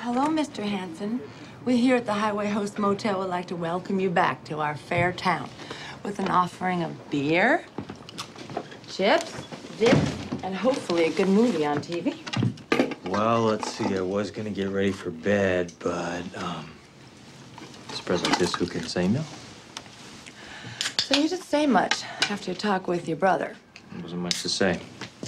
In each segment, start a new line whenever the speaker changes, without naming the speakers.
hello, Mr. Hanson. We here at the Highway Host Motel would like to welcome you back to our fair town with an offering of beer, chips, dips, and hopefully a good movie on TV.
Well, let's see. I was gonna get ready for bed, but spread like this, who can say no?
So you didn't say much after your talk with your brother.
There wasn't much to say.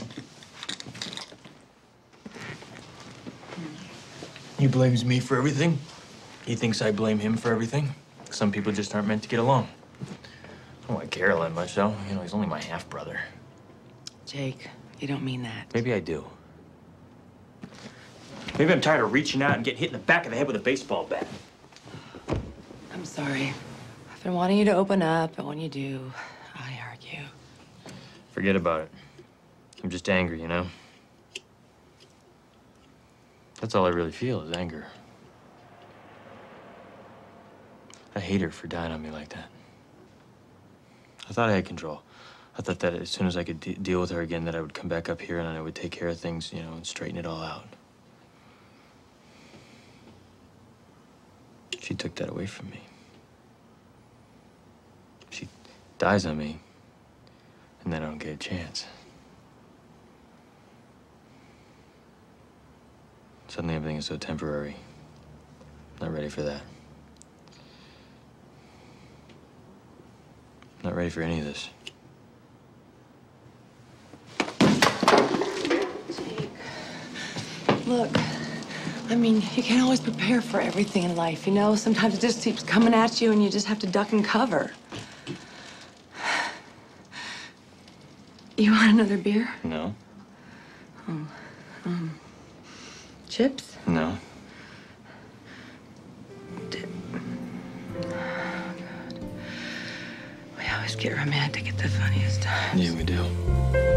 He blames me for everything. He thinks I blame him for everything. Some people just aren't meant to get along. I don't like Caroline much, though. You know, he's only my half-brother.
Jake, you don't mean that.
Maybe I do. Maybe I'm tired of reaching out and getting hit in the back of the head with a baseball bat.
I'm sorry. I've been wanting you to open up, but when you do, I argue.
Forget about it. I'm just angry, you know? That's all I really feel is anger. I hate her for dying on me like that. I thought I had control. I thought that as soon as I could deal with her again, that I would come back up here and I would take care of things, you know, and straighten it all out. She took that away from me. She dies on me, and then I don't get a chance. Suddenly everything is so temporary. Not ready for that. Not ready for any of this.
Jake, look, I mean, you can't always prepare for everything in life, you know? Sometimes it just keeps coming at you and you just have to duck and cover. You want another beer?
No.
Oh, chips?
No.
Dip. Oh, God. We always get romantic at the funniest times.
Yeah, we do.